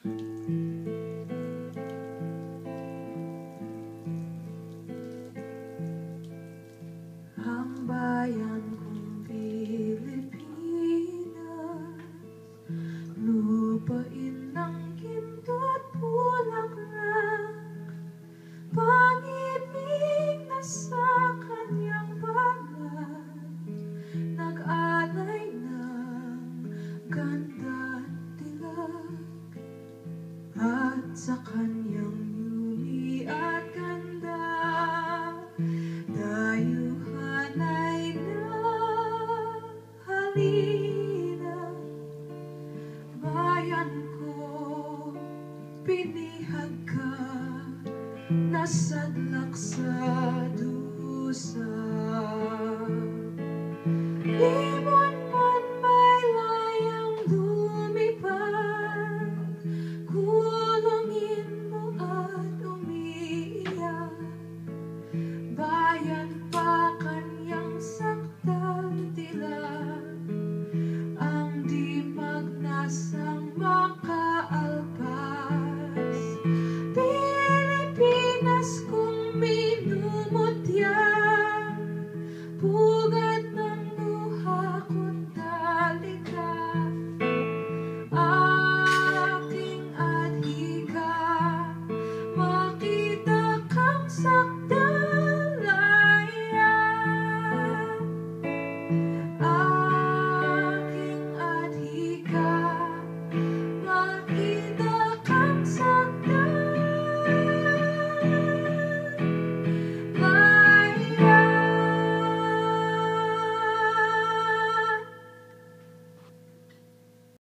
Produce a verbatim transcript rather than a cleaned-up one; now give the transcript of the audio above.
Ang bayan kong Pilipinas, lupain ng ginto't bulaklak, pag-ibig na sa kanyang balat, nag-alay ng ganda at tilag, at sa kanyang yumi at ganda, dayuhan ay nahalina. Bayan ko, pinihag ka, nasadlak sa dusa. Ibon man may layang lumipad, kulungin mo at umiiyak. Bayan pa kanyang saktan tila, ang di magnasa